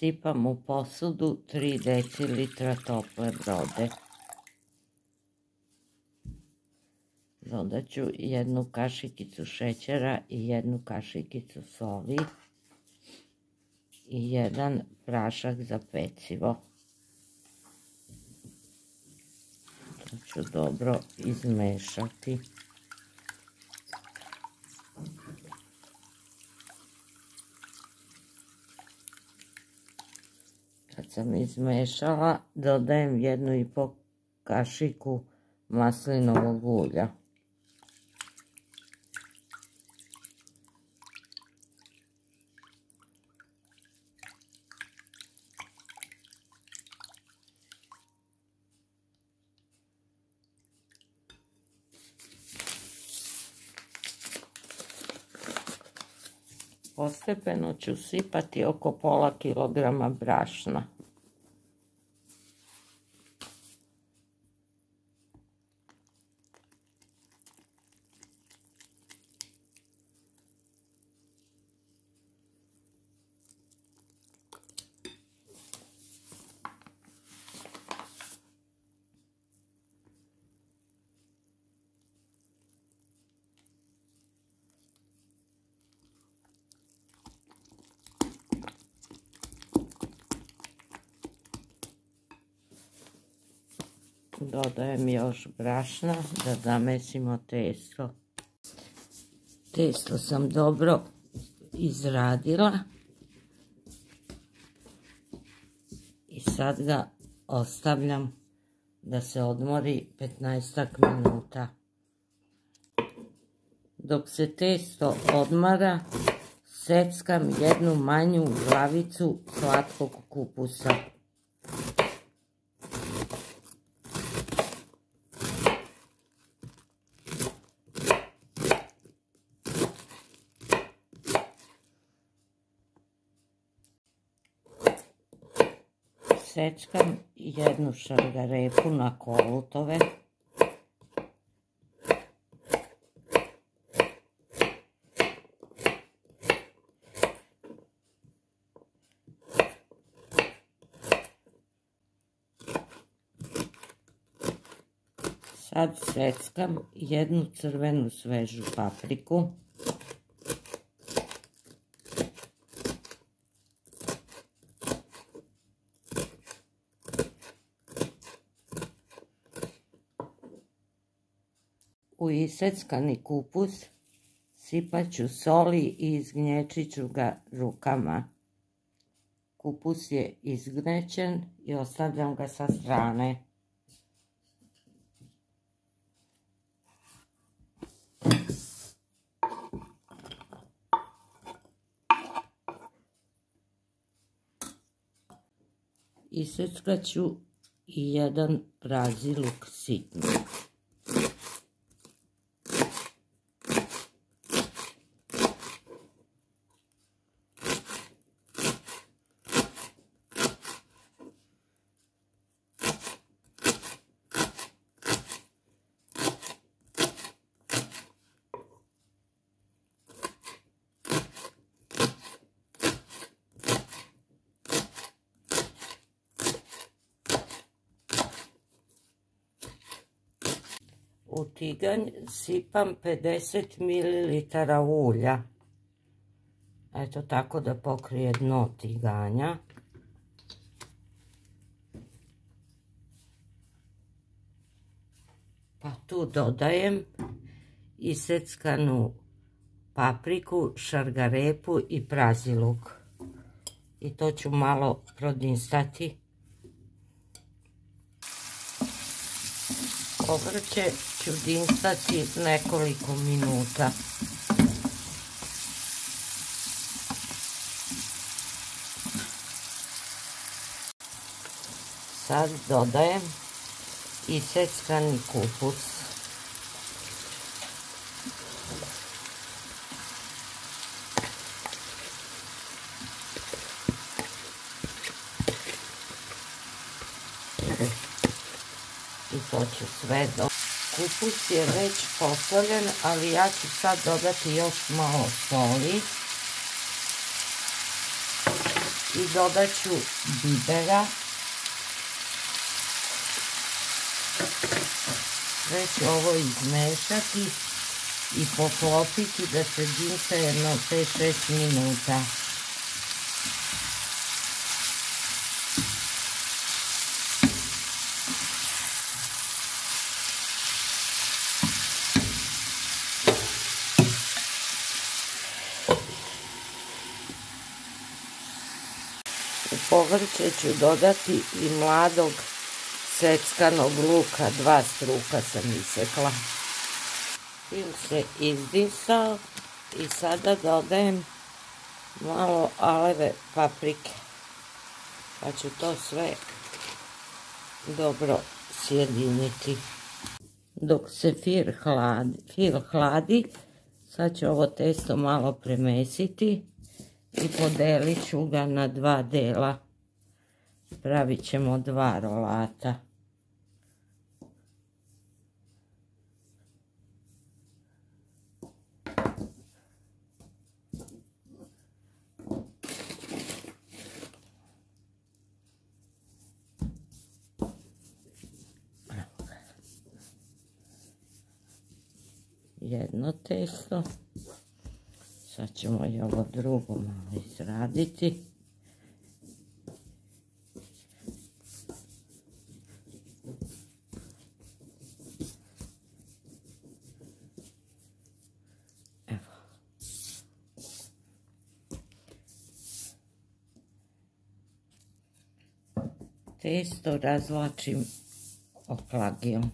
sipam u posudu 3 decilitra tople vode. Dodat ću 1 kašikicu šećera i 1 kašikicu soli i 1 prašak za pecivo. To ću dobro izmešati. Kad sam izmešala, dodajem 1,5 kašiku maslinovog ulja. Postepeno ću sipati oko pola kilograma brašna. Dodajem još brašna da zamesimo testo. Testo sam dobro izradila i sad ga ostavljam da se odmori 15 minuta. Dok se testo odmara, seckam 1 manju glavicu slatkog kupusa. Seckam 1 šargarepu na kolutove. Sad seckam 1 crvenu svežu papriku. U iseckani kupus sipat ću soli i izgnječit ću ga rukama. Kupus je izgnječen i ostavljam ga sa strane. Iseckat ću i 1 prazi luk sitni. U tiganj sipam 50 ml ulja. Eto tako da pokrije dno tiganja. Pa tu dodajem iseckanu papriku, šargarepu i prazi luk. I to ću malo prodinstati. Povrće ću dinstati nekoliko minuta. Sad dodajem iseckani kupus. I to ću sve dodati. Kupus je već posoljen, ali ja ću sad dodati još malo soli. I dodat ću bibera. Sve ću ovo izmešati i poklopiti da se dinsa jedno 5-6 minuta. U povrće ću dodati i mladog seckanog luka, 2 struka sam isekla. Film se izdisao i sada dodajem malo aleve paprike. Pa ću to sve dobro sjediniti. Dok se fil hladi, sad ću ovo testo malo premesiti i podelit ću ga na 2 dela. Pravit ćemo 2 rolata. Jedno testo. Sad ćemo i ovo drugo malo izraditi. Evo. Testo razvlačim oklagijom.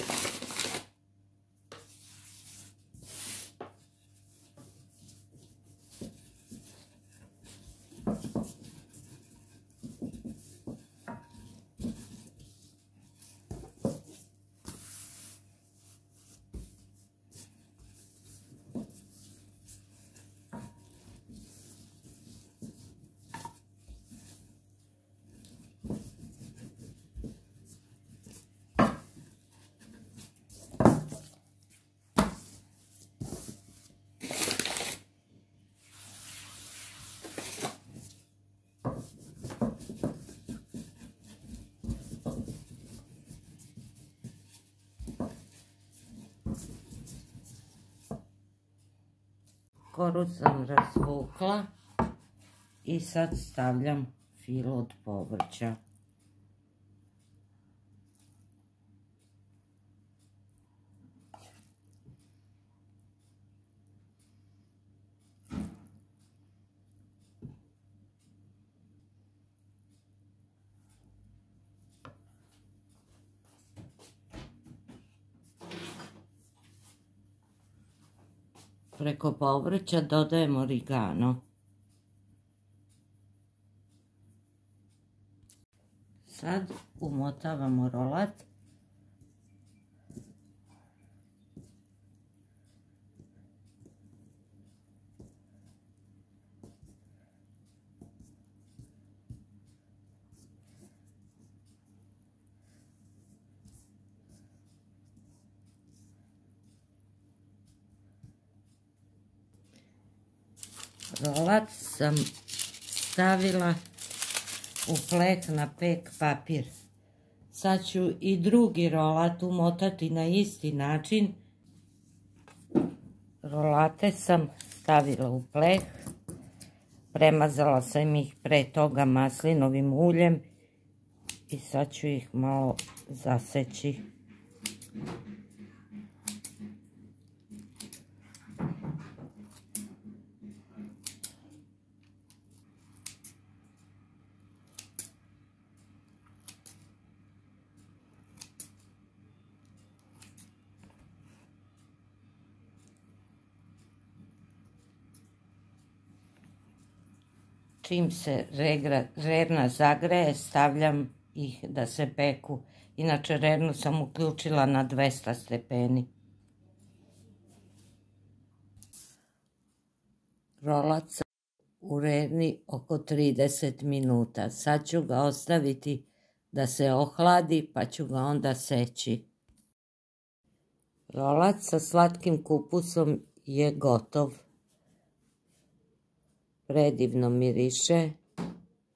Koru sam razvukla i sad stavljam fil od povrća. Preko povrća dodajem origano. Sad umotavamo rolat. Rolat sam stavila u pleh na pek papir. Sad ću i drugi rolat umotati na isti način. Rolate sam stavila u pleh. Premazala sam ih pre toga maslinovim uljem i sad ću ih malo zaseći. Čim se rerna zagreje, stavljam ih da se peku. Inače, rernu sam uključila na 200 stepeni. Rolat sam u rerni oko 30 minuta. Sad ću ga ostaviti da se ohladi, pa ću ga onda seći. Rolat sa slatkim kupusom je gotov. Predivno miriše.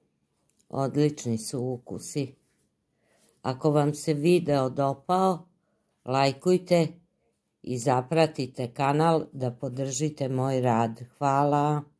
Odlični su ukusi. Ako vam se video dopao, lajkujte i zapratite kanal da podržite moj rad. Hvala.